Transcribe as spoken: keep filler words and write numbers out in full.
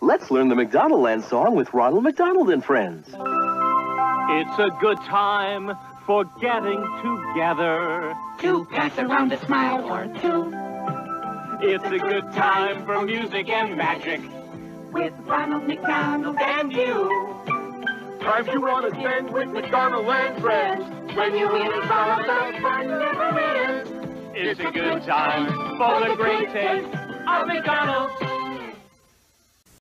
Let's learn the McDonaldland song with Ronald McDonald and Friends. It's a good time for getting together to pass around a smile or two. It's a good time for music and magic with Ronald McDonald and you. Times you want to spend with McDonaldland Friends. When you eat all of the fun never ends. It's a good time for the great taste of McDonald's.